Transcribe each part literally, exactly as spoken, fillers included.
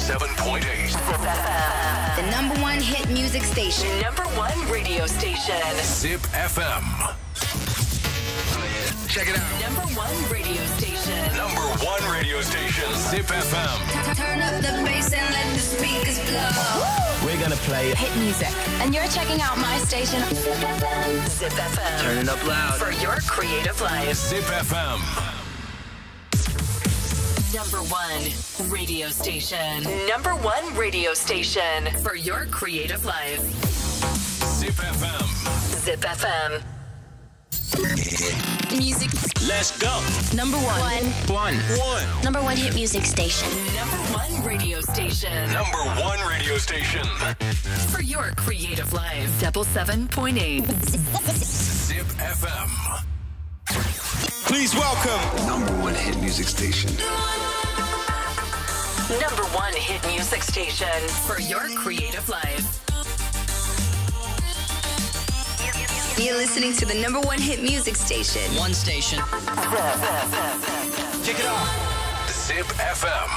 seven point eight. The number one hit music station. Number one radio station. Zip-F M. Check it out. Number one radio station. Number one radio station. Zip-F M. Turn up the bass and let the speakers blow. We're gonna play Hit music. And you're checking out my station. Zip-F M. Turn it up loud. For your creative life. Zip-F M. Number one radio station. Number one radio station. For your creative life. Zip-F M. Zip-F M. Music. Let's go. Number one. One. One. Number one hit music station. Number one radio station. Number one radio station. For your creative life. Double seven point eight. Zip-F M. Please welcome Number one hit music station. Number one hit music station. For your creative life. You're listening to the number one hit music station. One station. Kick it off. Zip-F M.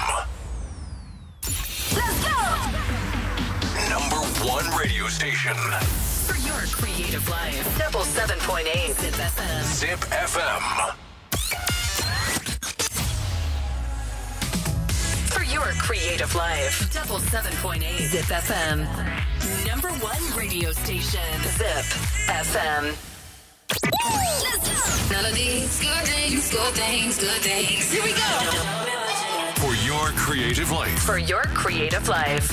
Let's go! Number one radio station. For your creative life. Double seven point eight. Zip-F M. Zip-F M. For your creative life. Double seven point eight. Zip-F M. Number one radio station. Zip-F M. Melodies, good things, good things, good things. Here we go. For your creative life. For your creative life.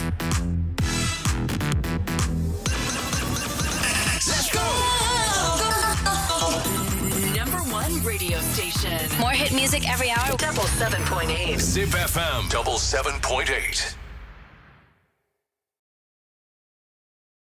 Let's go. Number one radio station. More hit music every hour. Double seven point eight. Zip-F M. Double seven point eight.